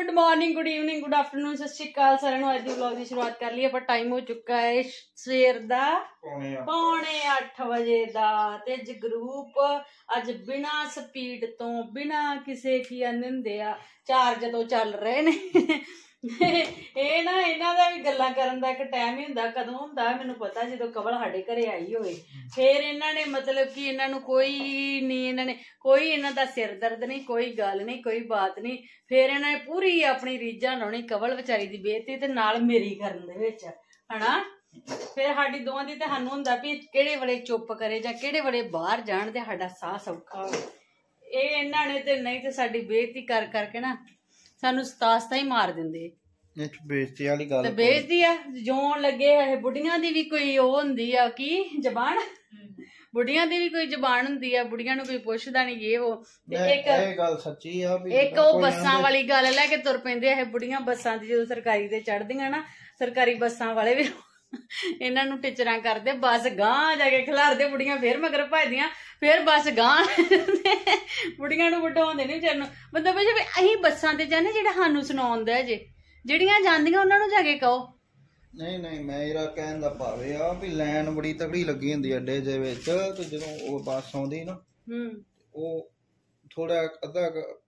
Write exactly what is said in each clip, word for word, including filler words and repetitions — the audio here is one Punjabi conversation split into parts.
Good morning, good evening, good afternoon, Sat Shri अकाल साਰਿਆਂ ਨੂੰ। ਅੱਜ ਦੀ ਵਲੌਗ ਦੀ ਸ਼ੁਰੂਆਤ ਕਰ ਲਈ ਆਪਾਂ। ਟਾਈਮ ਹੋ ਚੁੱਕਾ ਹੈ ਸਵੇਰ ਦਾ ਪੌਣੇ ਅੱਠ ਵਜੇ ਦਾ ਤੇ ਜਗਰੂਪ ਅੱਜ ਬਿਨਾਂ ਸਪੀਡ ਤੋਂ ਬਿਨਾਂ ਕਿਸੇ ਕੀ ਆਂਦੇ ਹੁੰਦੇ ਆ ਚਾਰਜ ਤੋਂ ਚੱਲ ਰਹੇ ਨੇ। ਇਹ ਨਾ ਇਹਨਾਂ ਦਾ ਵੀ ਗੱਲਾਂ ਕਰਨ ਦਾ ਇੱਕ ਟਾਈਮ ਹੀ ਹੁੰਦਾ। ਕਦੋਂ ਹੁੰਦਾ ਮੈਨੂੰ ਪਤਾ, ਜਦੋਂ ਕਵਲ ਸਾਡੇ ਘਰੇ ਆਈ ਹੋਵੇ ਫਿਰ ਇਹਨਾਂ ਨੇ ਮਤਲਬ ਕਿ ਇਹਨਾਂ ਨੂੰ ਕੋਈ ਨਹੀਂ, ਇਹਨਾਂ ਨੇ ਕੋਈ ਇਹਨਾਂ ਦਾ ਸਿਰ ਦਰਦ ਨਹੀਂ, ਕੋਈ ਗੱਲ ਨਹੀਂ, ਕੋਈ ਬਾਤ ਨਹੀਂ। ਫਿਰ ਇਹਨਾਂ ਨੇ ਪੂਰੀ ਆਪਣੀ ਰੀਝਾਂ ਲਾਉਣੀ ਕਵਲ ਵਿਚਾਰੀ ਦੀ ਬੇਇੱਜ਼ਤੀ ਤੇ ਨਾਲ ਮੇਰੀ ਕਰਨ ਦੇ ਵਿੱਚ, ਹਨਾ। ਫਿਰ ਸਾਡੀ ਦੋਵਾਂ ਦੀ ਤੇ ਸਾਨੂੰ ਹੁੰਦਾ ਵੀ ਕਿਹੜੇ ਵੇਲੇ ਚੁੱਪ ਕਰੇ ਜਾਂ ਕਿਹੜੇ ਵੇਲੇ ਬਾਹਰ ਜਾਣ ਤੇ ਸਾਡਾ ਸਾਹ ਸੌਖਾ ਹੋਵੇ। ਇਹ ਇਹਨਾਂ ਨੇ ਤੇ ਨਹੀਂ ਤੇ ਸਾਡੀ ਬੇਇੱਜ਼ਤੀ ਕਰ ਕਰਕੇ ਨਾ ਸਾਨੂੰ ਸਤਾਸਤਾ ਹੀ ਮਾਰ ਦਿੰਦੇ। ਬੇਇੱਜ਼ਤੀ ਵਾਲੀ ਗੱਲ, ਬੇਇੱਜ਼ਤੀ ਆ ਜੋਣ ਲੱਗੇ ਇਹ ਬੁੱਢੀਆਂ ਦੀ ਵੀ ਕੋਈ ਉਹ ਹੁੰਦੀ ਆ ਕੀ ਜ਼ਬਾਨ, ਬੁੱਢੀਆਂ ਦੀ ਵੀ ਕੋਈ ਜ਼ਬਾਨ ਹੁੰਦੀ ਆ, ਬੁੱਢੀਆਂ ਨੂੰ ਕੋਈ ਪੁੱਛਦਾ ਨਹੀਂ। ਇਹ ਉਹ ਇੱਕ ਇਹ ਗੱਲ ਸੱਚੀ ਆ ਵੀ ਇੱਕ ਉਹ ਬੱਸਾਂ ਵਾਲੀ ਗੱਲ ਲੈ ਕੇ ਤੁਰ ਪੈਂਦੇ ਆ ਇਹ ਬੁੱਢੀਆਂ ਬੱਸਾਂ ਦੀ। ਜਦੋਂ ਸਰਕਾਰੀ ਤੇ ਚੜ੍ਹਦੀਆਂ ਨਾ, ਸਰਕਾਰੀ ਬੱਸਾਂ ਵਾਲੇ ਵੀ ਇਹਨਾਂ ਨੂੰ ਟਿਚਰਾਂ ਕਰਦੇ, ਬੱਸ ਗਾਂਹ ਜਾ ਕੇ ਖਿਲਾਰਦੇ, ਬੁੱਢੀਆਂ ਫੇਰ ਮਗਰ ਭੱਜਦੀਆਂ, ਫੇਰ ਬੱਸ ਗਾਂਹ ਬੁੱਢੀਆਂ ਨੂੰ ਬਿਠਾਉਂਦੇ ਨੀ ਵਿਚਾਰ ਨੂੰ। ਮਤਲਬ ਵੀ ਅਸੀਂ ਬੱਸਾਂ ਤੇ ਜਾਂਦੇ ਜਿਹੜਾ ਸਾਨੂੰ ਸੁਣਾਉਂਦਾ ਜੇ, ਜਿਹੜੀਆਂ ਜਾਂਦੀਆਂ ਉਹਨਾਂ ਨੂੰ ਜਾ ਕੇ ਕਹੋ। ਨਹੀਂ ਨਹੀਂ ਮੇਰਾ ਕਹਿਣ ਦਾ ਭਾਵ ਇਹ ਆ ਵੀ ਲਾਈਨ ਬੜੀ ਤਗੜੀ ਲੱਗੀ ਹੁੰਦੀ ਅੱਡੇ ਦੇ ਵਿੱਚ, ਤੇ ਜਦੋਂ ਉਹ ਬੱਸ ਆਉਂਦੀ ਨਾ ਹੂੰ ਉਹ ਥੋੜਾ ਅੱਧਾ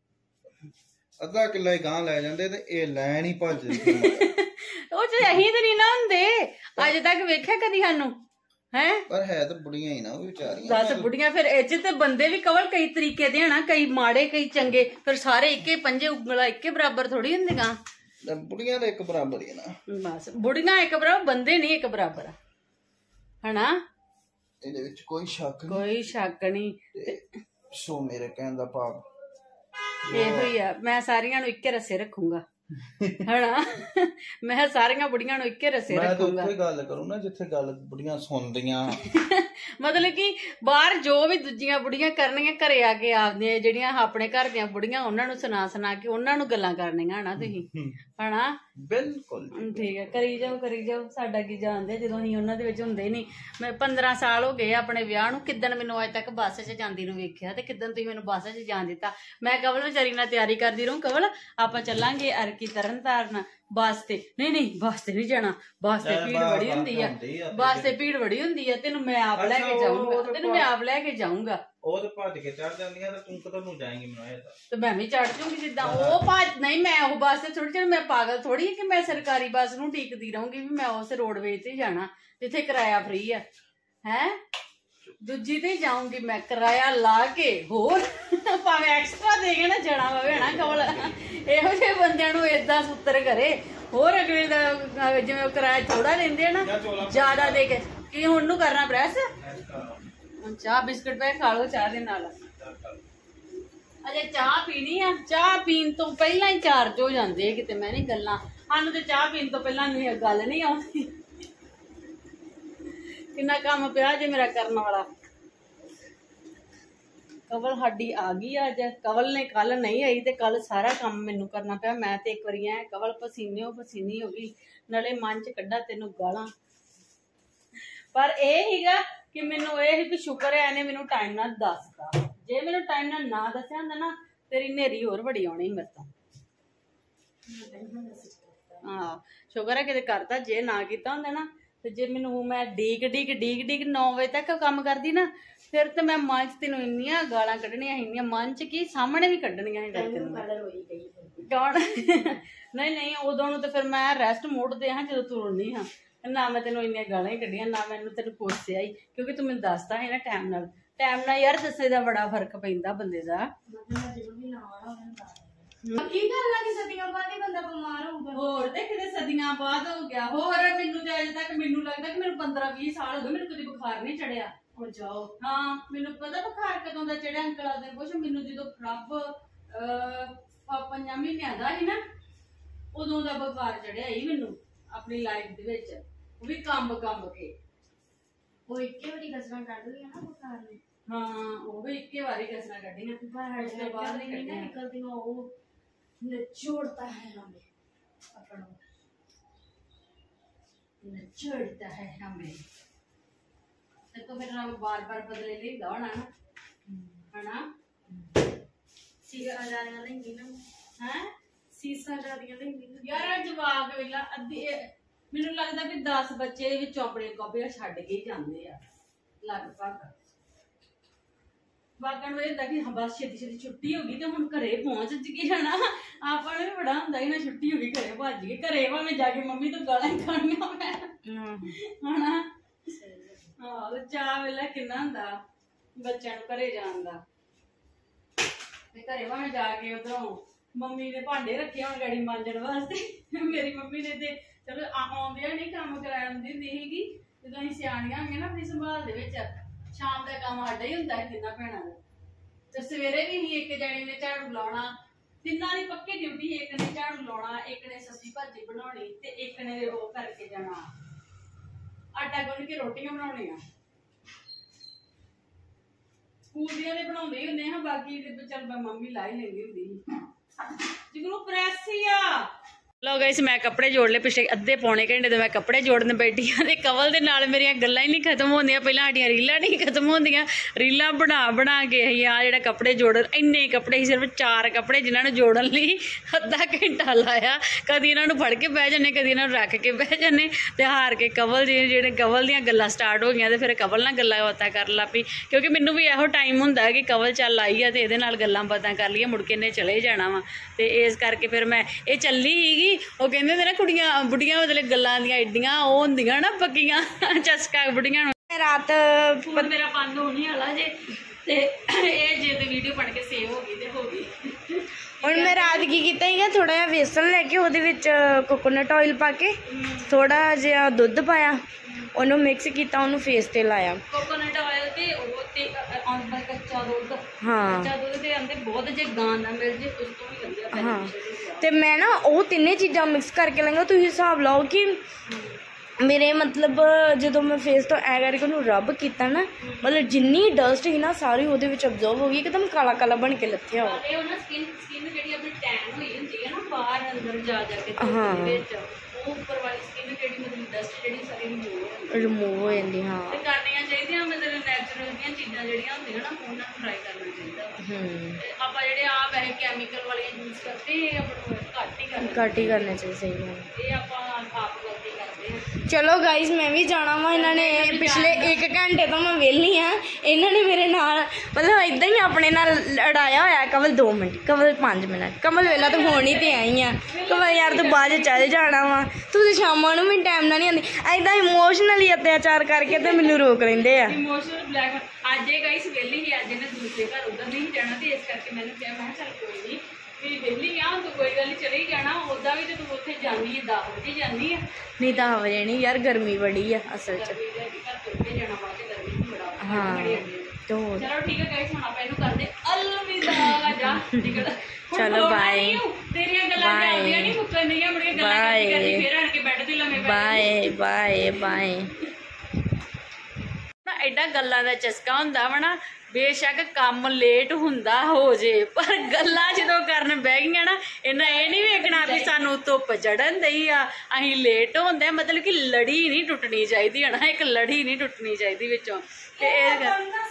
ਅੱਧਾ ਕਿੱਲਾ ਹੀ ਗਾਂਹ ਲੈ ਜਾਂਦੇ ਤੇ ਇਹ ਲਾਈਨ ਹੀ ਭੱਜ ਜਾਂਦੀ। ਉਹ ਚ ਅਸੀਂ ਤੇ ਨਹੀਂ ਨਾ ਹੁੰਦੇ, ਅੱਜ ਤੱਕ ਵੇਖਿਆ ਕਦੀ ਸਾਨੂੰ ਹੈ। ਪਰ ਹੈ ਤਾਂ ਬੁੜੀਆਂ ਹੀ ਨਾ ਉਹ ਵਿਚਾਰੀਆਂ। ਦੱਸ ਬੁੜੀਆਂ ਫਿਰ ਇਹ ਚ ਤੇ ਬੰਦੇ ਵੀ ਕਵਲ ਕਈ ਤਰੀਕੇ ਦੇ ਹਨਾ, ਕਈ ਮਾੜੇ ਕਈ ਚੰਗੇ, ਫਿਰ ਸਾਰੇ ਇੱਕੇ ਪੰਜੇ ਉਂਗਲਾਂ ਇੱਕੇ ਬਰਾਬਰ ਥੋੜੀ ਹੁੰਦੀਆਂ। ਬੁੜੀਆਂ ਦਾ ਇੱਕ ਬਰਾਬਰ ਹੀ ਨਾ, ਬਸ ਬੁੜੀਆਂ ਇੱਕ ਬਰਾਬਰ, ਬੰਦੇ ਨਹੀਂ ਇੱਕ ਬਰਾਬਰ, ਹਨਾ। ਇਹਦੇ ਵਿੱਚ ਕੋਈ ਸ਼ੱਕ ਨਹੀਂ, ਕੋਈ ਸ਼ੱਕ ਨਹੀਂ। ਸੋ ਮੇਰੇ ਕਹਿਣ ਦਾ ਭਾਵ ਇਹੋ ਹੀ ਆ, ਮੈਂ ਸਾਰੀਆਂ ਨੂੰ ਇੱਕੇ ਰਸੇ ਰੱਖੂੰਗਾ, ਹਨਾ। ਮੈਂ ਸਾਰੀਆਂ ਬੁੜੀਆਂ ਨੂੰ ਇੱਕੇ ਰਸੇ ਰੱਖੂੰਗਾ। ਮੈਂ ਤਾਂ ਗੱਲ ਕਰੂੰ ਨਾ ਜਿੱਥੇ ਗੱਲ ਬੁੜੀਆਂ ਸੁਣਦੀਆਂ। ਮਤਲਬ ਕਿ ਬਾਹਰ ਜੋ ਵੀ ਦੂਜੀਆਂ ਬੁੜੀਆਂ ਕਰਨਗੀਆਂ, ਘਰੇ ਆ ਕੇ ਆਪਦੀਆਂ ਜਿਹੜੀਆਂ ਆਪਣੇ ਘਰ ਦੀਆਂ ਬੁੜੀਆਂ ਉਹਨਾਂ ਨੂੰ ਸੁਣਾ ਸੁਣਾ ਕੇ ਉਹਨਾਂ ਨੂੰ ਗੱਲਾਂ ਕਰਨੀਆਂ ਹਨਾ ਤੁਸੀਂ, ਹਨਾ। ਬਿਲਕੁਲ ਠੀਕ ਹੈ, ਕਰੀ ਜਾਓ ਕਰੀ ਜਾਓ, ਸਾਡਾ ਕੀ ਜਾਣਦੇ ਜਦੋਂ ਅਸੀਂ ਉਹਨਾਂ ਦੇ ਵਿੱਚ ਹੁੰਦੇ ਨਹੀਂ। ਮੈਂ ਪੰਦਰਾਂ ਸਾਲ ਹੋ ਗਏ ਆਪਣੇ ਵਿਆਹ ਨੂੰ, ਕਿੱਦਣ ਮੈਨੂੰ ਅੱਜ ਤੱਕ ਬੱਸ 'ਚ ਜਾਂਦੀ ਨੂੰ ਵੇਖਿਆ ਤੇ ਕਿੱਦਣ ਤੁਸੀਂ ਮੈਨੂੰ ਬੱਸ 'ਚ ਜਾਣ ਦਿੱਤਾ। ਮੈਂ ਕਵਲ ਵਿਚਾਰੀ ਨਾਲ ਤਿਆਰੀ ਕਰਦੀ ਰਹੂੰ, ਕਵਲ ਆਪਾਂ ਚੱਲਾਂਗੇ ਅਰਕੀ ਤਰਨ ਤਾਰਨ ਬੱਸ ਤੇ। ਨਹੀਂ ਨਹੀਂ ਬੱਸ ਤੇ ਨਹੀਂ ਜਾਣਾ, ਬੱਸ ਤੇ ਭੀੜ ਬੜੀ ਹੁੰਦੀ ਆ, ਬੱਸ ਤੇ ਭੀੜ ਬੜੀ ਹੁੰਦੀ ਆ, ਤੈਨੂੰ ਮੈਂ ਆਪ ਲੈ ਕੇ ਜਾਊਂਗਾ, ਤੈਨੂੰ ਮੈਂ ਆਪ ਲੈ ਕੇ ਜਾਊਂਗਾ। ਉਹ ਤੇ ਭੱਜ ਕੇ ਚੜ ਜਾਂਦੀਆਂ ਤੇ ਤੂੰ ਕਦੋਂ ਨੂੰ ਜਾਏਂਗੀ ਮੈਨੂੰ ਇਹ ਦੱਸ। ਤੇ ਮੈਂ ਵੀ ਚੜ ਜੂੰਗੀ ਜਿੱਦਾਂ ਉਹ ਭੱਜ। ਨਹੀਂ ਮੈਂ ਉਹ ਬੱਸ ਤੇ ਥੋੜੀ ਚੜ, ਮੈਂ ਪਾਗਲ ਥੋੜੀ ਕਿ ਮੈਂ ਸਰਕਾਰੀ ਬੱਸ ਨੂੰ ਢੀਕਦੀ ਰਹੂੰਗੀ ਵੀ ਮੈਂ ਉਸ ਰੋਡਵੇਜ਼ ਤੇ ਜਾਣਾ ਜਿੱਥੇ ਕਿਰਾਇਆ ਫ੍ਰੀ ਆ, ਹੈ। ਦੂਜੀ ਤੇ ਜਾਊਂਗੀ ਮੈਂ ਕਿਰਾਇਆ ਲਾ ਕੇ, ਹੋਰ ਭਾਵੇਂ ਐਕਸਟਰਾ ਦੇ ਕੇ ਨਾ ਜਾਣਾ ਪਵੇ ਨਾ ਕਵਲ। ਇਹੋ ਜਿਹੇ ਬੰਦਿਆਂ ਨੂੰ ਏਦਾਂ ਸੁੱਤਰ ਕਰੇ, ਹੋਰ ਅਗਲੇ ਦਾ ਜਿਵੇਂ ਕਿਰਾਇਆ ਥੋੜਾ ਲੈਂਦੇ ਆ ਨਾ ਜ਼ਿਆਦਾ ਦੇ ਕੇ। ਕੀ ਹੁਣ ਨੂੰ ਕਰਨਾ ਪ੍ਰੈਸ? ਚਾਹ ਬਿਸਕੁਟ ਪੈ ਖਾ ਲਓ ਚਾਹ ਦੇ ਨਾਲ। ਅਜੇ ਚਾਹ ਪੀਣੀ ਆ, ਚਾਹ ਪੀਣ ਤੋਂ ਪਹਿਲਾਂ ਹੀ ਚਾਰਜ ਹੋ ਜਾਂਦੇ ਕਿਤੇ। ਮੈਂ ਨਹੀਂ ਗੱਲਾਂ, ਸਾਨੂੰ ਤੇ ਚਾਹ ਪੀਣ ਤੋਂ ਪਹਿਲਾਂ ਗੱਲ ਨਹੀਂ ਆਉਂਦੀ। ਕਿੰਨਾ ਕੰਮ ਪਿਆ ਜੇ ਮੇਰਾ ਕਰਨ ਵਾਲਾ। ਕਵਲ ਸਾਡੀ ਆ ਗਈ ਅੱਜ, ਕਵਲ ਨੇ ਕੱਲ ਨਹੀਂ ਆਈ ਤੇ ਕੱਲ ਸਾਰਾ ਕੰਮ ਮੈਨੂੰ ਕਰਨਾ ਪਿਆ। ਮੈਂ ਤੇ ਇੱਕ ਵਾਰੀ ਐ ਕਵਲ ਪਸੀਨੇ ਹੋ ਪਸੀਨੀ ਹੋ ਗਈ, ਨਾਲੇ ਮਨ ਚ ਕੱਢਾ ਤੈਨੂੰ ਗਾਲਾਂ। ਪਰ ਇਹ ਹੀਗਾ ਕਿ ਮੈਨੂੰ ਇਹ ਵੀ ਸ਼ੁਕਰ ਹੈ ਇਹਨੇ ਮੈਨੂੰ ਟਾਈਮ ਨਾਲ ਦੱਸਤਾ। ਜੇ ਮੈਨੂੰ ਟਾਈਮ ਨਾਲ ਨਾ ਦੱਸਿਆ ਹੁੰਦਾ ਨਾ ਤੇਰੀ ਨੇਰੀ ਹੋਰ ਬੜੀ ਆਉਣੀ ਮੇਰੇ ਤੋਂ। ਹਾਂ ਸ਼ੁਕਰ ਹੈ ਕਿਤੇ ਕਰਤਾ, ਜੇ ਨਾ ਕੀਤਾ ਹੁੰਦਾ ਨਾ ਤੇ ਜੇ ਮੈਨੂੰ ਮੈਂ ਡੀਕ ਡੀਕ ਡੀਕ ਡੀਕ ਨੌ ਵਜੇ ਤੱਕ ਕੰਮ ਕਰਦੀ ਨਾ, ਫਿਰ ਤੇ ਮੈਂ ਮਨ ਚ ਤੈਨੂੰ ਇੰਨੀਆਂ ਗਾਲਾਂ ਕੱਢਣੀਆਂ ਇੰਨੀਆਂ, ਮਨ ਚ ਕੀ ਸਾਹਮਣੇ ਵੀ ਕੱਢਣੀਆਂ ਸੀ। ਕੌਣ? ਨਹੀਂ ਨਹੀਂ ਉਦੋਂ ਨੂੰ ਤੇ ਫਿਰ ਮੈਂ ਰੈਸਟ ਮੋਡ ਤੇ ਹਾਂ ਜਦੋਂ ਤੂੰ ਰੋਣੀ ਹਾਂ। ਨਾ ਮੈਂ ਤੈਨੂੰ ਇੰਨੀਆਂ ਗਾਲਾਂ ਹੀ ਕੱਢੀਆਂ, ਨਾ ਮੈਨੂੰ ਤੈਨੂੰ ਕੋਸਿਆ ਹੀ, ਕਿਉਂਕਿ ਤੂੰ ਮੈਨੂੰ ਦੱਸਦਾ ਹੈ ਨਾ ਟਾਈਮ ਨਾਲ। ਟਾਈਮ ਨਾਲ ਯਾਰ ਦੱਸੇ ਦਾ ਬੜਾ ਫਰਕ ਪੈਂਦਾ ਬੰਦੇ ਦਾ। ਕੀ ਗੱਲ ਆ ਕਿ ਸਦੀਆਂ ਬਾਅਦ ਹੀ ਬੰਦਾ ਬਿਮਾਰ ਹੋਊਗਾ? ਹੋਰ ਤੇ ਕਿਤੇ ਸਦੀਆਂ ਬਾਅਦ ਹੋ ਗਿਆ। ਹੋਰ ਮੈਨੂੰ ਤੇ ਅਜੇ ਤੱਕ ਮੈਨੂੰ ਲੱਗਦਾ ਕਿ ਮੈਨੂੰ ਪੰਦਰਾਂ ਵੀਹ ਸਾਲ ਹੋ ਗਏ ਮੈਨੂੰ ਕਦੇ ਬੁਖਾਰ ਨਹੀਂ ਚੜਿਆ। ਹੋ ਜਾਓ ਹਾਂ, ਮੈਨੂੰ ਪਤਾ ਬੁਖਾਰ ਕਦੋਂ ਦਾ ਚੜਿਆ ਅੰਕਲ ਆ ਦਿਨ ਪੁੱਛ ਮੈਨੂੰ। ਜਦੋਂ ਰੱਬ ਅਹ ਪੰਜਾਂ ਮਹੀਨਿਆਂ ਦਾ ਸੀ ਨਾ ਉਦੋਂ ਦਾ ਬੁਖਾਰ ਚੜਿਆ ਹੀ ਮੈਨੂੰ ਆਪਣੀ ਲਾਈਫ ਦੇ ਵਿੱਚ, ਉਹ ਵੀ ਕੰਬ ਕੰਬ ਕੇ। ਉਹ ਇੱਕੇ ਵਾਰੀ ਕਸਰਾਂ ਕੱਢ ਲਿਆ ਨਾ ਬੁਖਾਰ ਨੇ। ਹਾਂ ਉਹ ਵੀ ਇੱਕੇ ਵਾਰੀ ਕਸਰਾਂ ਕੱਢੀਆਂ, ਉਸ ਤੋਂ ਬਾਅਦ ਨਹੀਂ ਨਿਕਲਦੀਆਂ। ਉਹ निचोड़ता है हमें अपनों, निचोड़ता है हमें। तो फिर हम बार बार बदले ले दौड़ना ना, है ना। सीगा आ जाने वाला ही ना, हैं ਸੀਸਾਂ ਜਾਂਦੀਆਂ ਲੈਂਦੀਆਂ ਯਾਰ। ਜਵਾਕ ਵੇਲਾ ਅੱਧੀ ਮੈਨੂੰ ਲੱਗਦਾ ਵੀ ਦਸ ਬੱਚੇ ਦੇ ਵਿੱਚੋਂ ਆਪਣੇ ਕਾਪੀਆਂ ਛੱਡ ਕੇ ਜਾਂਦੇ ਆ ਲਗਭਗ। ਬਾਕਾਂ ਨੂੰ ਇਹ ਹੁੰਦਾ ਕਿ ਬਸ ਛੇਤੀ ਛੇਤੀ ਛੁੱਟੀ ਹੋ ਗਈ ਤੇ ਹੁਣ ਘਰੇ ਪਹੁੰਚ ਗਏ ਹਨਾ। ਆਪਾਂ ਨੂੰ ਵੀ ਬੜਾ ਹੁੰਦਾ ਸੀ ਨਾ ਛੁੱਟੀ ਹੋ ਗਈ ਘਰੇ ਭੱਜ ਗਏ। ਘਰੇ ਭਾਵੇਂ ਜਾ ਕੇ ਮੰਮੀ ਤੋਂ ਗਾਲਾਂ ਹੀ ਖਾਣੀਆਂ ਮੈਂ ਹਨਾ। ਹਾਂ ਚਾਹ ਵੇਲਾ ਕਿੰਨਾ ਹੁੰਦਾ ਬੱਚਿਆਂ ਨੂੰ ਘਰੇ ਜਾਣ ਦਾ। ਤੇ ਘਰੇ ਭਾਵੇਂ ਜਾ ਕੇ ਉਧਰੋਂ ਮੰਮੀ ਨੇ ਭਾਂਡੇ ਰੱਖੇ ਹੋਣ ਗਾੜੀ ਮਾਂਜਣ ਵਾਸਤੇ। ਮੇਰੀ ਮੰਮੀ ਨੇ ਤੇ ਚਲੋ ਆਉਂਦਿਆਂ ਨਹੀਂ ਕੰਮ ਕਰਾਇਆ ਹੁੰਦੀ ਹੁੰਦੀ ਸੀਗੀ। ਜਦੋਂ ਅਸੀਂ ਸਿਆਣੀਆਂ ਹੋਈਆਂ ਨਾ ਆਪਣੀ ਸੰਭਾਲ ਦੇ ਵਿੱਚ, ਸ਼ਾਮ ਦਾ ਕੰਮ ਸਾਡਾ ਹੀ ਹੁੰਦਾ ਹੈ ਤਿੰਨਾਂ ਭੈਣਾਂ ਦਾ। ਤੇ ਸਵੇਰੇ ਵੀ ਹੀ ਇੱਕ ਜਣੇ ਨੇ ਝਾੜੂ ਲਾਉਣਾ, ਤਿੰਨਾਂ ਦੀ ਪੱਕੀ ਡਿਊਟੀ। ਇੱਕ ਨੇ ਝਾੜੂ ਲਾਉਣਾ, ਇੱਕ ਨੇ ਸਬਜ਼ੀ ਭਾਜੀ ਬਣਾਉਣੀ ਤੇ ਇੱਕ ਨੇ ਉਹ ਕਰਕੇ ਜਾਣਾ ਆਟਾ ਗੁੰਨ ਕੇ ਰੋਟੀਆਂ ਬਣਾਉਣੀਆਂ। ਸਕੂਲ ਦੀਆਂ ਦੇ ਬਣਾਉਂਦੇ ਹੀ ਹੁੰਦੇ ਹਾਂ, ਬਾਕੀ ਤੇ ਚੱਲ ਮੰਮੀ ਲਾ ਹੀ ਲੈਂਦੀ ਹੁੰਦੀ ਸੀ। ਜਿਗਨੂੰ ਪ੍ਰੈਸ ਹੀ ਆ। ਲੋ ਗਾਇਸ ਮੈਂ ਕੱਪੜੇ ਜੋੜ ਲਏ ਪਿਛਲੇ ਅੱਧੇ ਪੌਣੇ ਘੰਟੇ ਤੋਂ ਮੈਂ ਕੱਪੜੇ ਜੋੜਨ ਬੈਠੀ ਹਾਂ ਤੇ ਕਵਲ ਦੇ ਨਾਲ ਮੇਰੀਆਂ ਗੱਲਾਂ ਹੀ ਨਹੀਂ ਖਤਮ ਹੁੰਦੀਆਂ। ਪਹਿਲਾਂ ਸਾਡੀਆਂ ਰੀਲਾਂ ਨਹੀਂ ਖਤਮ ਹੁੰਦੀਆਂ, ਰੀਲਾਂ ਬਣਾ ਬਣਾ ਕੇ ਅਸੀਂ ਆ ਜਿਹੜਾ ਕੱਪੜੇ ਜੋੜਨ ਇੰਨੇ ਕੱਪੜੇ ਸੀ, ਸਿਰਫ ਚਾਰ ਕੱਪੜੇ ਜਿਨ੍ਹਾਂ ਨੂੰ ਜੋੜਨ ਲਈ ਅੱਧਾ ਘੰਟਾ ਲਾਇਆ। ਕਦੀ ਇਹਨਾਂ ਨੂੰ ਫੜ ਕੇ ਬਹਿ ਜਾਂਦੇ, ਕਦੀ ਇਹਨਾਂ ਨੂੰ ਰੱਖ ਕੇ ਬਹਿ ਜਾਂਦੇ ਤੇ ਹਾਰ ਕੇ ਕਵਲ ਜੀ ਜਿਹੜੇ ਕਵਲ ਦੀਆਂ ਗੱਲਾਂ ਸਟਾਰਟ ਹੋ ਗਈਆਂ ਤੇ ਫਿਰ ਕਵਲ ਨਾਲ ਗੱਲਾਂ ਬਾਤਾਂ ਕਰਨ ਲੱਗ ਪਈ। ਕਿਉਂਕਿ ਮੈਨੂੰ ਵੀ ਇਹੋ ਟਾਈਮ ਹੁੰਦਾ ਕਿ ਕਵਲ ਚੱਲ ਆਈ ਆ ਤੇ ਇਹਦੇ ਨਾਲ ਗੱਲਾਂ ਬਾਤਾਂ ਕਰ ਲਈਏ, ਮੁੜ ਕੇ ਇਹਨੇ ਚਲੇ ਜਾਣਾ ਵਾ। ਤੇ ਇਸ ਕਰਕੇ ਫਿਰ ਮੈਂ ਇਹ ਚੱਲੀ ਸੀਗੀ। ਉਹ ਕਹਿੰਦੇ ਹੁੰਦੇ ਨਾ ਕੁੜੀਆਂ ਬੁੱਢੀਆਂ ਮਤਲਬ ਗੱਲਾਂ ਦੀਆਂ ਐਡੀਆਂ ਉਹ ਹੁੰਦੀਆਂ ਨਾ ਪੱਕੀਆਂ ਚਸਕਾ ਬੁੱਢੀਆਂ ਨੂੰ। ਰਾਤ ਫੋਨ ਮੇਰਾ ਬੰਦ ਹੋਣੀ ਵਾਲਾ ਜੇ ਤੇ ਇਹ ਜੇ ਤੇ ਵੀਡੀਓ ਬਣ ਕੇ ਸੇਵ ਹੋ ਗਈ ਤੇ ਹੋ ਗਈ। ਹੁਣ ਮੈਂ ਰਾਤ ਕੀ ਕੀਤਾ ਸੀਗਾ, ਥੋੜਾ ਜਿਹਾ ਵੇਸਣ ਲੈ ਕੇ ਉਹਦੇ ਵਿੱਚ ਕੋਕੋਨਟ ਆਇਲ ਪਾ ਕੇ ਥੋੜਾ ਜਿਹਾ ਦੁੱਧ ਪਾਇਆ, ਉਹਨੂੰ ਮਿਕਸ ਕੀਤਾ, ਉਹਨੂੰ ਫੇਸ ਤੇ ਲਾਇਆ। ਕੋਕੋਨਟ ਆਇਲ ਤੇ ਉਹ ਤੇ ਆਂਦਾ ਕੱਚਾ ਦੁੱਧ। ਹਾਂ ਕੱਚਾ ਦੁੱਧ ਦੇ ਅੰਦਰ ਬਹੁਤ ਜੇ ਗਾਂ ਨਾ ਮਿਲ ਜੇ ਉਸ ਤੋਂ ਵੀ ਵਧੀਆ ਹਾਂ। ਤੇ ਮੈਂ ਨਾ ਉਹ ਤਿੰਨੇ ਚੀਜ਼ਾਂ ਮਿਕਸ ਕਰਕੇ ਲਾਂਗਾ। ਤੁਸੀਂ ਹਿਸਾਬ ਲਾਓ ਕਿ ਮੇਰੇ ਮਤਲਬ ਜਦੋਂ ਮੈਂ ਫੇਸ ਤੋਂ ਐ ਕਰਕੇ ਉਹਨੂੰ ਰਬ ਕੀਤਾ ਨਾ, ਮਤਲਬ ਜਿੰਨੀ ਡਸਟ ਸੀ ਨਾ ਸਾਰੀ ਉਹਦੇ ਵਿੱਚ ਅਬਜ਼ਰਵ ਹੋ ਗਈ, ਇੱਕਦਮ ਕਾਲਾ ਕਾਲਾ ਬਣ ਕੇ ਲੱਥਿਆ ਉਹ। ਇਹ ਉਹਨਾਂ ਸਕਿਨ ਸਕਿਨ ਜਿਹੜੀ ਆਪਣੀ ਟੈਨ ਹੋਈ ਹੁੰਦੀ ਹੈ ਨਾ ਬਾਹਰ ਅੰਦਰ ਜਾ ਜਾ ਕੇ ਵਿੱਚ, ਉਹ ਉੱਪਰ ਵਾਲੀ ਸਕਿਨ ਜਿਹੜੀ ਮਤਲਬ ਡਸਟ ਜਿਹੜੀ ਸਾਰੀ ਰਿਮੂਵ ਰਿਮੂਵ ਹੋ ਜਾਂਦੀ। ਹਾਂ ਤੇ ਕਰਨੀਆਂ ਚਾਹੀਦੀਆਂ ਮਤਲਬ ਨੈਚੁਰਲ ਦੀਆਂ ਚੀਜ਼ਾਂ ਜਿਹੜੀਆਂ ਹੁੰਦੀਆਂ ਨਾ ਉਹਨਾਂ ਨੂੰ ਟਰਾਈ ਕਰਨਾ ਚਾਹੀਦਾ। ਹੂੰ ਤੇ ਆਪਾਂ ਜਿਹੜੇ ਆ ਵੈਸੇ ਕੈਮੀਕਲ ਵਾਲੀਆਂ ਯੂਜ਼ ਕਰਦੇ ਇਹ ਆਪਾਂ ਘੱਟ ਹੀ ਕਰਨਾ ਘੱਟ ਹੀ ਕਰਨਾ ਚਾਹੀਦਾ। ਸਹੀ ਗੱਲ। ਇਹ ਆਪਾਂ ਆਪ ਗਲਤੀ ਕਰਦੇ ਹਾਂ। ਚਲੋ ਗਾਈਜ਼ ਮੈਂ ਵੀ ਜਾਣਾ ਵਾ। ਇਹਨਾਂ ਨੇ ਪਿਛਲੇ ਇੱਕ ਘੰਟੇ ਤੋਂ ਮੈਂ ਵਿਹਲੀ ਹਾਂ, ਇਹਨਾਂ ਨੇ ਮੇਰੇ ਨਾਲ ਮਤਲਬ ਇੱਦਾਂ ਹੀ ਆਪਣੇ ਨਾਲ ਲੜਾਇਆ ਹੋਇਆ। ਕਵਲ ਦੋ ਮਿੰਟ, ਕਵਲ ਪੰਜ ਮਿੰਟ, ਕਵਲ ਵੇਲਾ ਤੂੰ ਹੁਣ ਹੀ ਤੇ ਆਈ ਆ, ਕਵਲ ਯਾਰ ਤੂੰ ਬਾਅਦ ਚੱਲ ਜਾਣਾ ਵਾ, ਤੂੰ ਸ਼ਾਮਾਂ ਨੂੰ ਵੀ ਟਾਈਮ ਨਾਲ ਨਹੀਂ ਆਉਂਦੀ। ਇੱਦਾਂ ਇਮੋਸ਼ਨਲੀ ਅਤਿਆਚਾਰ ਕਰਕੇ ਤੇ ਮੈਨੂੰ ਰੋਕ ਲੈਂਦੇ ਆ। ਇਮੋਸ਼ਨਲ ਬਲੈਕ ਅੱਜ ਇਹ ਗਾਈਸ ਵਿਹਲੀ ਹੀ, ਅੱਜ ਇਹਨੇ ਦੂਸਰੇ ਘਰ ਉਧਰ ਨਹੀਂ ਜਾਣਾ ਤੇ ਇਸ ਕਰਕੇ ਮੈਨੂੰ ਕਿਹਾ ਮੈਂ ਚੱਲ ਕੋਈ ਨਹੀਂ ਵੀ ਵਿਹਲੀ ਆ ਤੂੰ ਕੋਈ ਗੱਲ ਨਹੀਂ ਚਲੇ ਹੀ ਜਾਣਾ। ਉੱਦਾਂ ਵੀ ਤੇ ਤੂੰ ਉੱਥੇ ਜਾਂਦੀ ਹੈ ਦਸ ਵਜੇ ਜਾਂਦੀ ਆ। ਨਹੀਂ ਦਸ ਵਜੇ ਨਹੀਂ ਯਾਰ, ਗਰਮੀ ਬੜੀ ਆ ਅਸਲ 'ਚ। ਹਾਂ ਚਲੋ ਠੀਕ ਹੈ ਗਾਈਸ ਹੁਣ ਆਪਾਂ ਇਹਨੂੰ ਕਰਦੇ ਅਲਵਿਦਾ ਜਾ ਨਿਕਲ। ਚਲੋ ਬਾਏ। ਤੇਰੀਆਂ ਗੱਲਾਂ ਜਾਂਦੀਆਂ ਨਹੀਂ ਮੁੱਕਣੀਆਂ, ਮੁੜ ਕੇ ਗੱਲਾਂ ਕਰਦੀ ਕਰਦੀ ਫੇਰ ਆਣ ਕੇ ਬੈੱਡ ਤੇ ਲੰਮੇ ਪੈ ਬਾਏ ਬਾਏ ਬਾਏ। ਨਾ ਐਡਾ ਗੱਲਾਂ ਦਾ ਚਸਕਾ ਹੁੰਦਾ ਵਾ ਨਾ, ਬੇਸ਼ੱਕ ਕੰਮ ਲੇਟ ਹੁੰਦਾ ਹੋ ਜੇ ਪਰ ਗੱਲਾਂ ਜਦੋਂ ਕਰਨ ਬਹਿ ਗਈਆਂ ਨਾ, ਇਹਨਾਂ ਇਹ ਨਹੀਂ ਵੇਖਣਾ ਵੀ ਸਾਨੂੰ ਧੁੱਪ ਚੜਨ ਦਈ ਆ ਅਸੀਂ ਲੇਟ ਹੁੰਦੇ। ਮਤਲਬ ਕਿ ਲੜੀ ਨਹੀਂ ਟੁੱਟਣੀ ਚਾਹੀਦੀ ਹੈ ਨਾ, ਇੱਕ ਲੜੀ ਨਹੀਂ ਟੁੱਟਣੀ ਚਾਹੀਦੀ ਵਿੱਚੋਂ। ਤੇ ਇਹ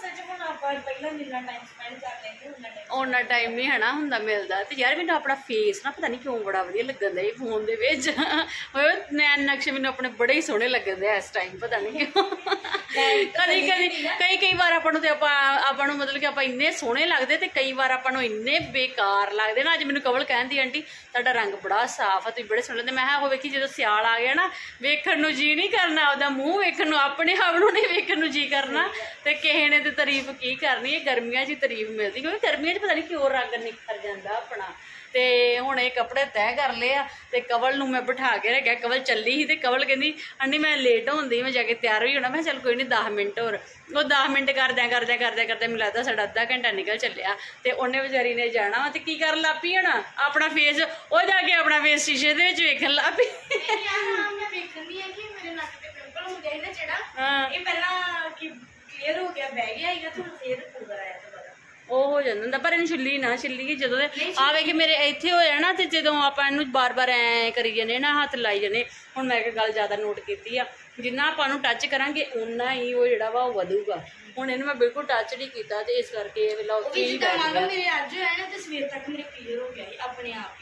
ਉਹਨਾਂ ਟਾਈਮ ਨਹੀਂ ਹੈ ਨਾ ਹੁੰਦਾ ਮਿਲਦਾ। ਤੇ ਯਾਰ ਮੈਨੂੰ ਆਪਣਾ ਫੇਸ ਨਾ ਪਤਾ ਨਹੀਂ ਕਿਉਂ ਬੜਾ ਵਧੀਆ ਲੱਗਣ ਦਿਆ ਫੋਨ ਦੇ ਵਿੱਚ। ਨੈਣ ਨਕਸ਼ੇ ਮੈਨੂੰ ਆਪਣੇ ਬੜੇ ਹੀ ਸੋਹਣੇ ਲੱਗਣ ਦੇ ਇਸ ਟਾਈਮ, ਪਤਾ ਨਹੀਂ ਕਿਉਂ। ਕਦੀ ਕਦੀ ਕਈ ਕਈ ਵਾਰ ਆਪਾਂ ਨੂੰ ਤੇ ਆਪਾਂ ਆਪਾਂ ਨੂੰ ਮਤਲਬ ਕਿ ਆਪਾਂ ਇੰਨੇ ਸੋਹਣੇ ਲੱਗਦੇ ਤੇ ਕਈ ਵਾਰ ਆਪਾਂ ਨੂੰ ਇੰਨੇ ਬੇਕਾਰ ਲੱਗਦੇ ਨਾ। ਅੱਜ ਮੈਨੂੰ ਕਵਲ ਕਹਿੰਦੀ ਆਂਟੀ ਤੁਹਾਡਾ ਰੰਗ ਬੜਾ ਸਾਫ਼ ਆ, ਤੁਸੀਂ ਬੜੇ ਸੋਹਣੇ ਲੱਗਦੇ। ਮੈਂ ਕਿਹਾ ਉਹ ਵੇਖੀ ਜਦੋਂ ਸਿਆਲ ਆ ਗਿਆ ਨਾ ਵੇਖਣ ਨੂੰ ਜੀ ਨਹੀਂ ਕਰਨਾ, ਉਹਦਾ ਮੂੰਹ ਵੇਖਣ ਨੂੰ, ਆਪਣੇ ਆਪ ਨੂੰ ਨਹੀਂ ਵੇਖਣ ਨੂੰ ਜੀ ਕਰਨਾ। ਤੇ ਕਿਸੇ ਨੇ ਤੇ ਤਾਰੀਫ ਕੀ ਕਰਨੀ ਹੈ, ਗਰਮੀਆਂ 'ਚ ਤਾਰੀਫ ਮਿਲਦੀ ਕਿਉਂਕਿ ਗਰਮੀਆਂ 'ਚ ਪਤਾ ਨਹੀਂ ਕਿਉਂ ਰੰਗ ਨਿਖਰ ਜਾਂਦਾ ਆਪਣਾ। ਤੇ ਹੁਣ ਇਹ ਕੱਪੜੇ ਤੈਅ ਕਰ ਲਏ ਆ ਤੇ ਕਵਲ ਨੂੰ ਮੈਂ ਬਿਠਾ ਕੇ ਰੱਖਿਆ। ਕਵਲ ਚੱਲੀ ਸੀ ਤੇ ਕਵਲ ਕਹਿੰਦੀ ਆਂਟੀ ਮੈਂ ਲੇਟ ਹੁੰਦੀ, ਮੈਂ ਜਾ ਕੇ ਤਿਆਰ ਵੀ ਹੋਣਾ। ਮੈਂ ਚੱਲ ਕੋਈ ਨਹੀਂ ਦਸ ਮਿੰਟ ਹੋਰ। ਉਹ ਦਸ ਮਿੰਟ ਕਰਦਿਆਂ ਕਰਦਿਆਂ ਕਰਦਿਆਂ ਕਰਦਿਆਂ ਮੈਨੂੰ ਲੱਗਦਾ ਸਾਡਾ ਅੱਧਾ ਘੰਟਾ ਨਿਕਲ ਚੱਲਿਆ। ਤੇ ਉਹਨੇ ਵਿਚਾਰੀ ਨੇ ਜਾਣਾ ਵਾ ਤੇ ਕੀ ਕਰਨ ਲੱਗ ਪਈ ਹੋਣਾ ਆਪਣਾ ਫੇਸ, ਉਹ ਜਾ ਕੇ ਆਪਣਾ ਫੇਸ ਸ਼ੀਸ਼ੇ ਦੇ ਵਿੱਚ ਵੇਖਣ ਲੱਗ ਪਈ। ਮੈਂ ਵੇਖਣੀ ਹੈ ਕਿ ਮੇਰੇ ਨੱਕ ਤੇ ਪਿੰਪਲ ਹੁੰਦੇ ਸੀ ਨਾ ਜਿਹੜਾ, ਇਹ ਪਹਿਲਾਂ ਕਿ ਕਲੀਅਰ ਹੋ ਗਿਆ, ਬਹਿ ਗਿਆ ਹੈਗਾ, ਤੁਹਾਨੂੰ ਫੇਰ ਪੂਰਾ ਆਇਆ ਦੁਬਾਰਾ ਉਹ ਹੋ ਜਾਂਦਾ ਹੁੰਦਾ। ਪਰ ਇਹਨੂੰ ਛਿੱਲੀ ਨਾ ਛਿੱਲੀ ਜਦੋਂ ਦੇ ਆਵੇ ਕਿ ਮੇਰੇ ਇੱਥੇ ਹੋ ਜਾਣਾ ਤੇ ਜਦੋਂ ਆਪਾਂ ਇਹਨੂੰ ਬਾਰ ਬਾਰ ਐ ਕਰੀ ਜਾਂਦੇ ਨਾ, ਹੱਥ ਲਾਈ ਜਾਂਦੇ। ਹੁਣ ਮੈਂ ਇੱਕ ਗੱਲ ਜ਼ਿਆਦਾ ਨੋਟ ਕੀਤੀ ਆ, ਜਿੰਨਾ ਆਪਾਂ ਨੂੰ ਟੱਚ ਕਰਾਂਗੇ ਓਨਾ ਹੀ ਉਹ ਜਿਹੜਾ ਵਾ ਉਹ ਵਧੂਗਾ। ਹੁਣ ਇਹਨੂੰ ਮੈਂ ਬਿਲਕੁਲ ਟੱਚ ਨਹੀਂ ਕੀਤਾ ਤੇ ਇਸ ਕਰਕੇ ਇਹ ਵੇਲਾ ਉੱਥੇ ਹੀ ਬੈਠ ਗਿਆ। ਮੇਰੇ ਅੱਜ ਹੋਇਆ ਨਾ ਤੇ ਸਵੇਰ ਤੱਕ ਮੇਰੇ ਕਲੀਅਰ ਹੋ ਗਿਆ ਸੀ ਆਪਣੇ ਆਪ ਹੀ।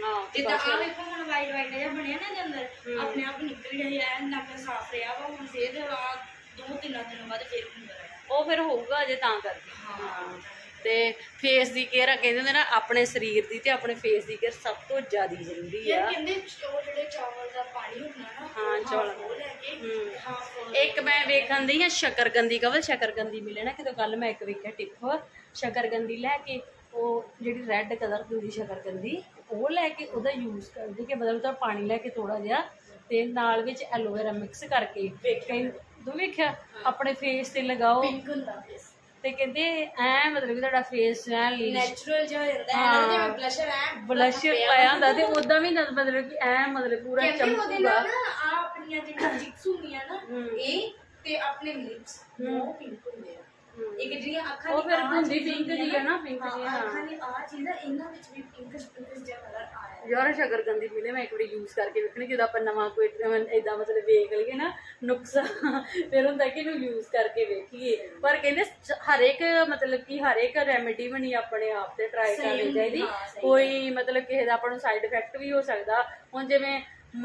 ਹਾਂ ਜਿੱਦਾਂ ਆ ਵੇਖੋ ਹੁਣ ਵਾਈਟ ਵਾਈਟ ਜਿਹਾ ਬਣਿਆ ਨਾ ਇਹਦੇ ਅੰਦਰ ਆਪਣੇ ਆਪ ਨਿਕਲ ਗਿਆ ਨੱਕ ਸਾਫ਼ ਰਿਹਾ ਵਾ ਹੁਣ ਫੇਰ ਆ ਦੋ ਤਿੰਨ ਦਿਨ ਬਾਅਦ ਫੇਰ ਹੁੰਦਾ ਰਿਹਾ ਉਹ ਫਿਰ ਹੋਊਗਾ ਅਜੇ ਤਾਂ ਕਰਕੇ ਹਾਂ ਤੇ ਫੇਸ ਦੀ ਕੇਅਰ ਕਹਿੰਦੇ ਹੁੰਦੇ ਨਾ ਆਪਣੇ ਸਰੀਰ ਦੀ ਤੇ ਆਪਣੇ ਫੇਸ ਦੀ ਕੇਅਰ ਸਭ ਤੋਂ ਜ਼ਿਆਦਾ ਜ਼ਰੂਰੀ ਆ। ਕਹਿੰਦੇ ਉਹ ਜਿਹੜੇ ਚਾਵਲ ਦਾ ਪਾਣੀ ਹੁੰਦਾ ਨਾ ਹਾਂ ਚੌਲ ਉਹ ਲੈ ਕੇ ਹੂੰ ਇੱਕ ਮੈਂ ਵੇਖਣ ਦੀ ਆ ਸ਼ਕਰਗੰਦੀ ਕਵਲ ਸ਼ਕਰਗੰਦੀ ਮਿਲੇ ਨਾ ਕਿਤੇ ਕੱਲ ਮੈਂ ਇੱਕ ਵੇਖਿਆ ਟਿਪ ਸ਼ਕਰਗੰਦੀ ਲੈ ਕੇ ਉਹ ਜਿਹੜੀ ਰੈੱਡ ਕਲਰ ਦੀ ਸ਼ਕਰਗੰਦੀ ਉਹ ਲੈ ਕੇ ਉਹਦਾ ਯੂਜ਼ ਕਰਦੇ ਕਿ ਮਤਲਬ ਤਾਂ ਪਾਣੀ ਲੈ ਕੇ ਥੋੜਾ ਜਿਹਾ ਤੇ ਨਾਲ ਵਿੱਚ ਐਲੋਵੇਰਾ ਮਿਕਸ ਕਰਕੇ ਵੇਖਿਆ ਤੂੰ ਵੇਖਿਆ ਆਪਣੇ ਫੇਸ ਤੇ ਲਗਾਓ ਪਿੰਕ ਹੁੰਦਾ ਫੇਸ ਤੇ ਕਹਿੰਦੇ ਐ ਮਤਲਬ ਕਿ ਤੁਹਾਡਾ ਫੇਸ ਐ ਨੈਚੁਰਲ ਜਿਹਾ ਹੁੰਦਾ ਹੈ ਜਿਵੇਂ ਬਲਸ਼ਰ ਹੈ ਬਲਸ਼ ਪਾਇਆ ਹੁੰਦਾ ਤੇ ਉਦਾਂ ਵੀ ਮਤਲਬ ਕਿ ਐ ਮਤਲਬ ਪੂਰਾ ਚਮਕੂਗਾ ਆ ਆਪਣੀਆਂ ਜਿਹੜੀਆਂ ਲਿਪਸ ਹੁੰਦੀਆਂ ਨਾ ਇਹ ਤੇ ਆਪਣੇ ਲਿਪਸ ਉਹ ਪਿੰਕ ਹੁੰਦੇ ਆ ਇੱਕ ਜਿਹੜੀਆਂ ਅੱਖਾਂ ਉਹ ਫਿਰ ਹੁੰਦੀ ਪਿੰਕ ਜੀ ਹੈ ਨਾ ਪਿੰਕ ਜੀ ਹਾਂ ਅੱਖਾਂ ਦੀ ਆ ਚੀਜ਼ ਆ ਇਹਨਾਂ ਵਿੱਚ ਵੀ ਪਿੰਕ ਪਿੰਕ ਜਿਹਾ ਕਲਰ ਆਇਆ ਯਾਰ ਸ਼ਕਰਗੰਦੀ ਮਿਲੇ ਮੈਂ ਇੱਕ ਵਾਰੀ ਯੂਜ਼ ਕਰਕੇ ਵੇਖਣੀ ਜਦੋਂ ਆਪਾਂ ਨਵਾਂ ਕੋਈ ਏਦਾਂ ਮਤਲਬ ਵੇਖ ਲਈਏ ਨਾ ਨੁਕਸਾ ਫਿਰ ਹੁੰਦਾ ਕਿ ਇਹਨੂੰ ਯੂਜ਼ ਕਰਕੇ ਵੇਖੀਏ ਪਰ ਕਹਿੰਦੇ ਹਰ ਇੱਕ ਮਤਲਬ ਕਿ ਹਰ ਇੱਕ ਰੈਮੇਡੀ ਬਣੀ ਆਪਣੇ ਆਪ ਤੇ ਟਰਾਈ ਕਰਨੀ ਚਾਹੀਦੀ ਕੋਈ ਮਤਲਬ ਕਿਸੇ ਦਾ ਆਪਾਂ ਨੂੰ ਸਾਈਡ ਇਫੈਕਟ ਵੀ ਹੋ ਸਕਦਾ ਹੁਣ ਜਿਵੇਂ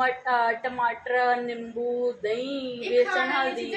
ਟਮਾਟਰ ਨਿੰਬੂ ਦਹੀਂ ਬੇਸਣ ਹਲਦੀ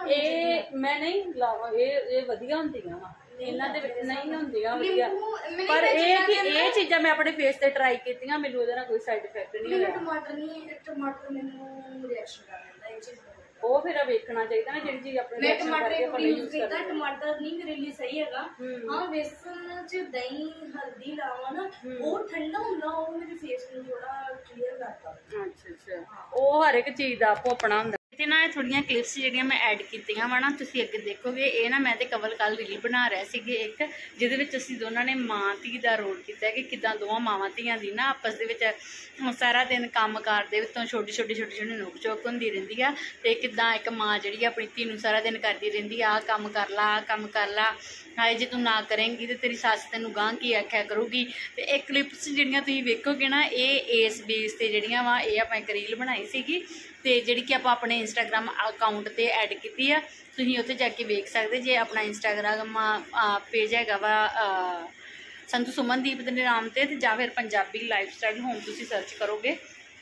ਇਹ ਮੈਂ ਨਹੀਂ ਲਾਵਾਂ ਇਹ ਇਹ ਵਧੀਆ ਹੁੰਦੀਆਂ ਵਾ ਇਹਨਾਂ ਦੇ ਵਿੱਚ ਨਹੀਂ ਹੁੰਦੀਆਂ ਵਧੀਆ ਪਰ ਇਹ ਕਿ ਇਹ ਚੀਜ਼ਾਂ ਮੈਂ ਆਪਣੇ ਫੇਸ ਤੇ ਟਰਾਈ ਕੀਤੀਆਂ ਮੈਨੂੰ ਉਹਦੇ ਨਾਲ ਕੋਈ ਸਾਈਡ ਇਫੈਕਟ ਨਹੀਂ ਹੋਇਆ ਟਮਾਟਰ ਨਹੀਂ ਟਮਾਟਰ ਮੈਨੂੰ ਰਿਐਕਸ਼ਨ ਕਰ ਦਿੰਦਾ ਇਹ ਚੀਜ਼ ਉਹ ਫਿਰ ਵੇਖਣਾ ਚਾਹੀਦਾ ਨਾ ਜਿਹੜੀ ਚੀਜ਼ ਆਪਣੇ ਰਿਐਕਸ਼ਨ ਕਰਕੇ ਆਪਾਂ ਯੂਜ਼ ਕਰਦਾ ਟਮਾਟਰ ਨਹੀਂ ਮੇਰੇ ਲਈ ਸਹੀ ਹੈਗਾ ਹਾਂ ਬੇਸਣ ਚ ਦਹੀਂ ਹਲਦੀ ਲਾਵਾਂ ਨਾ ਉਹ ਠੰਡਾ ਹੁੰਦਾ ਉਹ ਮੇਰੇ ਫੇਸ ਨੂੰ ਥੋੜਾ ਕਲੀਅਰ ਕਰਦਾ ਅੱਛਾ ਅੱਛਾ ਉਹ ਹਰ ਇੱਕ ਚੀਜ਼ ਦਾ ਆਪੋ ਆਪਣਾ ਹੁੰਦਾ ਤੇ ਨਾ ਇਹ ਥੋੜੀਆਂ ਕਲਿੱਪਸ ਜਿਹੜੀਆਂ ਮੈਂ ਐਡ ਕੀਤੀਆਂ ਵਾ ਨਾ ਤੁਸੀਂ ਅੱਗੇ ਦੇਖੋਗੇ ਇਹ ਨਾ ਮੈਂ ਤੇ ਕਵਲ ਕੱਲ ਰੀਲ ਬਣਾ ਰਹੇ ਸੀਗੇ ਇੱਕ ਜਿਹਦੇ ਵਿੱਚ ਅਸੀਂ ਦੋਨਾਂ ਨੇ ਮਾਂ ਧੀ ਦਾ ਰੋਲ ਕੀਤਾ ਕਿ ਕਿੱਦਾਂ ਦੋਵਾਂ ਮਾਵਾਂ ਧੀਆਂ ਦੀ ਨਾ ਆਪਸ ਦੇ ਵਿੱਚ ਸਾਰਾ ਦਿਨ ਕੰਮ ਕਰਦੇ ਵਿੱਚੋਂ ਛੋਟੀ ਛੋਟੀ ਛੋਟੀ ਛੋਟੀ ਨੋਕ ਝੋਕ ਹੁੰਦੀ ਰਹਿੰਦੀ ਆ ਤੇ ਕਿੱਦਾਂ ਇੱਕ ਮਾਂ ਜਿਹੜੀ ਆਪਣੀ ਧੀ ਨੂੰ ਸਾਰਾ ਦਿਨ ਕਰਦੀ ਰਹਿੰਦੀ ਆ ਆਹ ਕੰਮ ਕਰ ਲਾ ਆਹ ਕੰਮ ਕਰ ਲਾ ਹਾਏ ਜੇ ਤੂੰ ਨਾ ਕਰੇਂਗੀ ਤੇ ਤੇਰੀ ਸੱਸ ਤੈਨੂੰ ਗਾਂ ਕੀ ਆਖਿਆ ਕਰੂਗੀ ਤੇ ਇਹ ਕਲਿੱਪਸ ਜਿਹੜੀਆਂ ਤੁਸੀਂ ਵੇਖੋਗੇ ਨਾ ਇਹ ਇਸ ਬੇਸ ਤੇ ਜਿਹੜੀਆਂ ਵਾ ਇਹ ਆਪਾਂ ਇੱਕ ਰੀਲ ਬਣਾਈ ਸੀਗੀ ਤੇ ਜਿਹੜੀ ਕਿ ਆਪਾਂ ਆਪਣੇ ਇੰਸਟਾਗ੍ਰਾਮ ਅਕਾਊਂਟ ਤੇ ਐਡ ਕੀਤੀ ਆ ਤੁਸੀਂ ਉੱਥੇ ਜਾ ਕੇ ਵੇਖ ਸਕਦੇ ਜੇ ਆਪਣਾ ਇੰਸਟਾਗ੍ਰਾਮ ਪੇਜ ਹੈਗਾ ਵਾ ਸੰਧੂ ਸੁਮਨਦੀਪ ਦੇ ਨਾਮ ਤੇ ਤੇ ਜਾਂ ਫਿਰ ਪੰਜਾਬੀ ਲਾਈਫ ਸਟਾਈਲ ਹੋਮ ਤੁਸੀਂ ਸਰਚ ਕਰੋਗੇ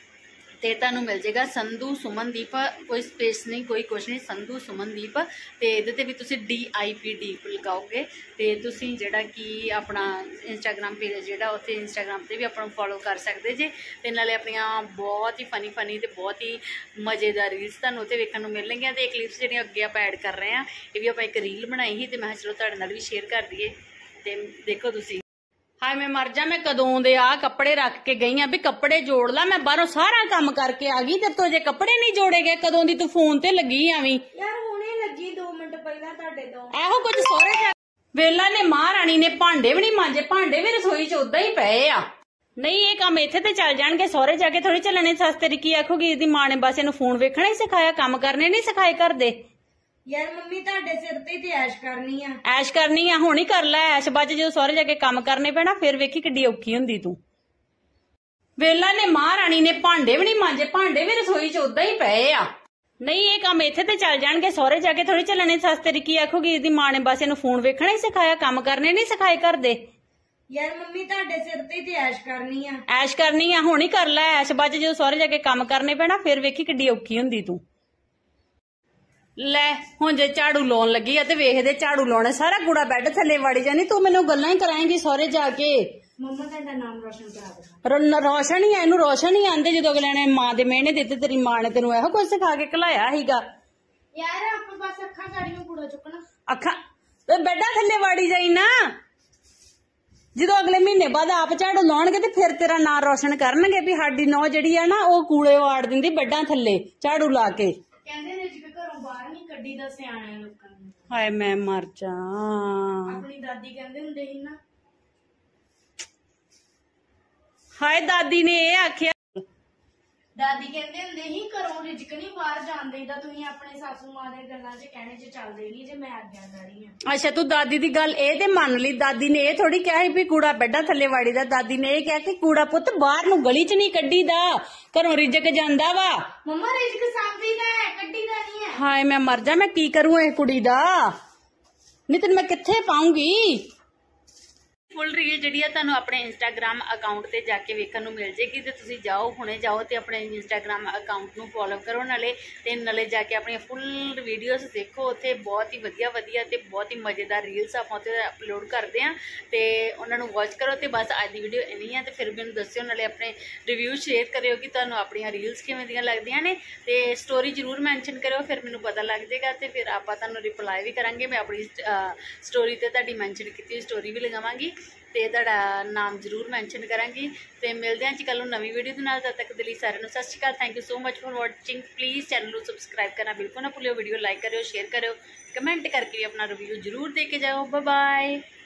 ਤੇ ਤੁਹਾਨੂੰ ਮਿਲ ਜਾਏਗਾ ਸੰਧੂ ਸੁਮਨਦੀਪ ਕੋਈ ਸਪੇਸ ਨਹੀਂ ਕੋਈ ਕੁਛ ਨਹੀਂ ਸੰਧੂ ਸੁਮਨਦੀਪ ਤੇ ਇਹਦੇ ਤੇ ਵੀ ਤੁਸੀਂ ਡੀ ਆਈ ਪੀ ਡੀਪ ਲਗਾਓਗੇ ਤੇ ਤੁਸੀਂ ਜਿਹੜਾ ਕਿ ਆਪਣਾ ਇੰਸਟਾਗ੍ਰਾਮ ਪੇਜ ਜਿਹੜਾ ਉੱਥੇ ਇੰਸਟਾਗ੍ਰਾਮ ਤੇ ਵੀ ਆਪਾਂ ਨੂੰ ਫੋਲੋ ਕਰ ਸਕਦੇ ਜੇ ਤੇ ਨਾਲੇ ਆਪਣੀਆਂ ਬਹੁਤ ਹੀ ਫਨੀ ਫਨੀ ਤੇ ਬਹੁਤ ਹੀ ਮਜ਼ੇਦਾਰ ਰੀਲਸ ਤੁਹਾਨੂੰ ਉੱਥੇ ਵੇਖਣ ਨੂੰ ਮਿਲਣਗੀਆਂ ਤੇ ਇਹ ਕਲਿੱਪਸ ਜਿਹੜੀਆਂ ਅੱਗੇ ਆਪਾਂ ਐਡ ਕਰ ਰਹੇ ਹਾਂ ਇਹ ਵੀ ਆਪਾਂ ਇੱਕ ਰੀਲ ਬਣਾਈ ਸੀ ਤੇ ਮੈਂ ਚਲੋ ਤੁਹਾਡੇ ਨਾਲ ਵੀ ਸ਼ੇਅਰ ਕਰ ਦਈਏ ਤੇ ਦੇਖੋ ਤੁਸੀਂ ਹਾਏ ਮੈਂ ਮਰ ਜਾ ਮੈਂ ਕਦੋਂ ਦੇ ਆ ਕੱਪੜੇ ਰੱਖ ਕੇ ਗਈ ਆ ਵੀ ਕੱਪੜੇ ਜੋੜ ਲਾ ਮੈਂ ਬਾਹਰੋਂ ਸਾਰਾ ਕੰਮ ਕਰਕੇ ਆ ਗਈ ਤੇ ਤੋ ਜੇ ਕੱਪੜੇ ਨਹੀਂ ਜੋੜੇ ਗਏ ਕਦੋਂ ਦੀ ਤੂੰ ਫੋਨ ਤੇ ਲੱਗੀ ਆਵੀਂ ਯਾਰ ਹੁਣੇ ਲੱਗੀ ਦੋ ਮਿੰਟ ਪਹਿਲਾਂ ਤੁਹਾਡੇ ਤੋਂ ਇਹੋ ਕੁਝ ਸੋਹਰੇ ਜਾ ਵੇਲਾ ਨੇ ਮਹਾਰਾਣੀ ਨੇ ਭਾਂਡੇ ਵੀ ਨਹੀਂ ਮਾਂਜੇ ਭਾਂਡੇ ਵੀ ਰਸੋਈ ਚ ਉਦਾਂ ਹੀ ਪਏ ਆ ਨਹੀਂ ਇਹ ਕੰਮ ਇੱਥੇ ਤੇ ਚੱਲ ਜਾਣਗੇ ਸਹੁਰੇ ਜਾ ਕੇ ਥੋੜੀ ਚੱਲਣੇ ਸੱਸ ਤੇਰੀ ਕੀ ਆਖੂਗੀ ਇਹਦੀ ਮਾਂ ਨੇ ਬਸ ਇਹਨੂੰ ਫੋਨ ਵੇਖਣਾ ਹੀ ਸਿਖਾਇਆ ਕੰਮ ਕਰਨੇ ਨਹੀਂ ਸਿਖਾਏ ਕਰਦੇ ਯਾਰ ਮੰਮੀ ਤੁਹਾਡੇ ਸਿਰ ਤੇ ਤੇ ਐਸ਼ ਕਰਨੀ ਆ ਐਸ਼ ਕਰਨੀ ਆ ਹੁਣ ਹੀ ਕਰ ਲੈ ਐਸ਼ ਬਾਅਦ ਜਦੋਂ ਸਹੁਰੇ ਜਾ ਕੇ ਕੰਮ ਕਰਨੇ ਪੈਣਾ ਫਿਰ ਵੇਖੀ ਕਿੱਡੀ ਔਖੀ ਹੁੰਦੀ ਤੂੰ ਵੇਲਾ ਨੇ ਮਹਾਰਾਣੀ ਨੇ ਭਾਂਡੇ ਵੀ ਨਹੀਂ ਮਾਂਜੇ ਭਾਂਡੇ ਵੀ ਰਸੋਈ ਚ ਉਦਾਂ ਹੀ ਪਏ ਆ ਨਹੀਂ ਇਹ ਕੰਮ ਇੱਥੇ ਤੇ ਚੱਲ ਜਾਣਗੇ ਸਹੁਰੇ ਜਾ ਕੇ ਥੋੜੀ ਚੱਲਣੇ ਸੱਸ ਤੇਰੀ ਕੀ ਆਖੂਗੀ ਇਹਦੀ ਮਾਂ ਨੇ ਬਸ ਇਹਨੂੰ ਫੋਨ ਵੇਖਣਾ ਹੀ ਸਿਖਾਇਆ ਕੰਮ ਕਰਨੇ ਨਹੀਂ ਸਿਖਾਏ ਕਰਦੇ ਯਾਰ ਮੰਮੀ ਤੁਹਾਡੇ ਸਿਰ ਤੇ ਤੇ ਐਸ਼ ਕਰਨੀ ਆ ਐਸ਼ ਕਰਨੀ ਆ ਹੁਣ ਹੀ ਕਰ ਲੈ ਐਸ਼ ਬਾਅਦ ਜਦੋਂ ਸਹੁਰੇ ਜਾ ਕੇ ਕੰਮ ਕਰਨੇ ਪੈਣਾ ਫਿਰ ਵੇਖੀ ਕਿੱਡੀ ਔਖੀ ਹੁੰਦੀ ਤੂੰ ਲੈ ਹੁਣ ਜੇ ਝਾੜੂ ਲਾਉਣ ਲੱਗੀ ਆ ਤੇ ਵੇਖਦੇ ਝਾੜੂ ਲਾਉਣੇ ਸਾਰਾ ਕੂੜਾ ਬੈੱਡ ਥੱਲੇ ਵੜੀ ਜਾਨੀ ਤੂੰ ਮੈਨੂੰ ਗੱਲਾਂ ਹੀ ਕਰਾਏਂਗੀ ਸਹੁਰੇ ਜਾ ਕੇ ਮੰਮਾ ਤੁਹਾਡਾ ਨਾਮ ਰੋਸ਼ਨ ਕਰਾ ਦੇ ਰੋਸ਼ਨ ਹੀ ਆ ਇਹਨੂੰ ਰੋਸ਼ਨ ਹੀ ਆਂਦੇ ਜਦੋਂ ਅਗਲੇ ਨੇ ਮਾਂ ਦੇ ਮਿਹਣੇ ਦਿੱਤੇ ਤੇਰੀ ਮਾਂ ਨੇ ਤੈਨੂੰ ਇਹੋ ਕੁਝ ਸਿਖਾ ਕੇ ਘਲਾਇਆ ਸੀਗਾ ਯਾਰ ਆਪਾਂ ਬਸ ਅੱਖਾਂ ਸਾੜੀਆਂ ਕੂੜਾ ਚੁੱਕਣਾ ਅੱਖਾਂ ਤੇ ਬੈੱਡਾਂ ਥੱਲੇ ਵੜੀ ਜਾਈ ਨਾ ਜਦੋਂ ਅਗਲੇ ਮਹੀਨੇ ਬਾਅਦ ਆਪ ਝਾੜੂ ਲਾਉਣਗੇ ਤੇ ਫਿਰ ਤੇਰਾ ਨਾਂ ਰੋਸ਼ਨ ਕਰਨਗੇ ਵੀ ਸਾਡੀ ਨੌ ਜਿਹੜੀ ਆ ਨਾ ਉਹ ਕੂੜੇ ਵਾੜ ਦਿੰਦੀ ਬੈੱਡਾਂ ਥੱਲੇ ਝਾੜੂ ਲਾ ਕੇ ਕਹਿੰਦੇ ਨੇ ਜਿਵੇਂ ਘਰੋਂ ਬਾਹਰ ਨਹੀਂ ਕੱਢੀ ਦਾ ਸਿਆਣਿਆਂ ਲੋਕਾਂ ਨੂੰ ਹਾਏ ਮੈਂ ਮਰ ਜਾ ਆਪਣੀ ਦਾਦੀ ਕਹਿੰਦੇ ਹੁੰਦੇ ਸੀ ਨਾ ਹਾਏ ਦਾਦੀ ਨੇ ਇਹ ਆਖਿਆ ਦਾਦੀ ਕਹਿੰਦੇ ਹੁੰਦੇ ਸੀ ਘਰੋਂ ਰਿਜਕ ਨਹੀਂ ਬਾਹਰ ਜਾਣ ਦੇਈਦਾ ਤੁਸੀਂ ਆਪਣੇ ਸਾਸੂ ਮਾਂ ਦੇ ਗੱਲਾਂ 'ਚ ਕਹਿਣੇ 'ਚ ਚੱਲਦੇ ਨਹੀਂ ਜੇ ਮੈਂ ਆਗਿਆਕਾਰੀ ਆ ਅੱਛਾ ਤੂੰ ਦਾਦੀ ਦੀ ਗੱਲ ਇਹ ਤੇ ਮੰਨ ਲਈ ਦਾਦੀ ਨੇ ਇਹ ਥੋੜੀ ਕਿਹਾ ਸੀ ਵੀ ਕੂੜਾ ਬੈੱਡਾਂ ਥੱਲੇ ਵਾੜੀ ਦਾ ਦਾਦੀ ਨੇ ਇਹ ਕਿਹਾ ਕਿ ਕੂੜਾ ਪੁੱਤ ਬਾਹਰ ਨੂੰ ਗਲੀ 'ਚ ਨਹੀਂ ਕੱਢੀ ਦਾ ਘਰੋਂ ਰਿਜਕ ਜਾਂਦਾ ਵਾ ਮੰਮਾ ਰਿਜਕ ਸਾਂਭੀ ਦਾ ਹੈ ਕੱਢੀ ਦਾ ਨਹੀਂ ਹੈ ਹਾਏ ਮੈਂ ਮਰ ਜਾ ਮੈਂ ਕੀ ਕਰੂੰ ਇਹ ਕੁੜੀ ਦਾ ਨਹੀਂ ਤੈਨੂੰ ਮੈਂ ਕਿੱਥੇ ਪਾਉਂਗੀ ਫੁੱਲ ਰੀਲ ਜਿਹੜੀ ਆ ਤੁਹਾਨੂੰ ਆਪਣੇ ਇੰਸਟਾਗ੍ਰਾਮ ਅਕਾਊਂਟ ਤੇ ਜਾ ਕੇ ਵੇਖਣ ਨੂੰ ਮਿਲ ਜੇਗੀ ਤੇ ਤੁਸੀਂ ਜਾਓ, ਹੁਣੇ ਜਾਓ ਤੇ ਆਪਣੇ ਇੰਸਟਾਗ੍ਰਾਮ ਅਕਾਊਂਟ ਨੂੰ ਫੋਲੋ ਕਰੋ, ਨਾਲੇ ਤੇ ਨਾਲੇ ਜਾ ਕੇ ਆਪਣੀਆਂ ਫੁੱਲ ਵੀਡੀਓਜ਼ ਦੇਖੋ। ਉੱਥੇ ਬਹੁਤ ਹੀ ਵਧੀਆ ਵਧੀਆ ਤੇ ਬਹੁਤ ਹੀ ਮਜ਼ੇਦਾਰ ਰੀਲਸ ਆਪਾਂ ਉੱਥੇ ਅਪਲੋਡ ਕਰਦੇ ਹਾਂ ਤੇ ਉਹਨਾਂ ਨੂੰ ਵਾਚ ਕਰੋ। ਤੇ ਬਸ ਅੱਜ ਦੀ ਵੀਡੀਓ ਇੰਨੀ ਆ ਤੇ ਫਿਰ ਮੈਨੂੰ ਦੱਸਿਓ, ਨਾਲੇ ਆਪਣੇ ਰਿਵਿਊ ਸ਼ੇਅਰ ਕਰਿਓ ਕਿ ਤੁਹਾਨੂੰ ਆਪਣੀਆਂ ਰੀਲਸ ਕਿਵੇਂ ਦੀਆਂ ਲੱਗਦੀਆਂ ਨੇ ਤੇ ਸਟੋਰੀ ਜ਼ਰੂਰ ਮੈਂਸ਼ਨ ਕਰਿਓ, ਫਿਰ ਮੈਨੂੰ ਪਤਾ ਲੱਗ ਜਾਏਗਾ ਤੇ ਫਿਰ ਆਪਾਂ ਤੁਹਾਨੂੰ ਰਿਪਲਾਈ ਵੀ ਕਰਾਂਗੇ। ਮੈਂ ਆਪਣੀ ਸਟੋਰੀ ਤੇ ਤੁਹਾਡੀ ਮੈਂਸ਼ਨ ਕੀਤੀ ਹੋਈ ਸਟੋਰੀ ਵੀ ਲਗਾਵਾਂਗੀ ਤੇ ਤੁਹਾਡਾ ਨਾਮ ਜ਼ਰੂਰ ਮੈਂਸ਼ਨ ਕਰਾਂਗੀ। ਤੇ ਮਿਲਦੇ ਹਾਂ ਜੀ ਕੱਲ੍ਹ ਨੂੰ ਨਵੀਂ ਵੀਡੀਓ ਦੇ ਨਾਲ। ਤਦ ਤੱਕ ਦੇ ਲਈ ਸਾਰਿਆਂ ਨੂੰ ਸਤਿ ਸ਼੍ਰੀ ਅਕਾਲ। Thank you so much for watching. Please channel ਨੂੰ ਸਬਸਕ੍ਰਾਈਬ ਕਰਨਾ ਬਿਲਕੁਲ ਨਾ ਭੁੱਲਿਓ। ਵੀਡੀਓ ਲਾਈਕ ਕਰਿਓ, ਸ਼ੇਅਰ ਕਰਿਓ, ਕਮੈਂਟ ਕਰਕੇ ਵੀ ਆਪਣਾ ਰਿਵਿਊ ਜ਼ਰੂਰ ਦੇ ਕੇ ਜਾਓ। Bye bye.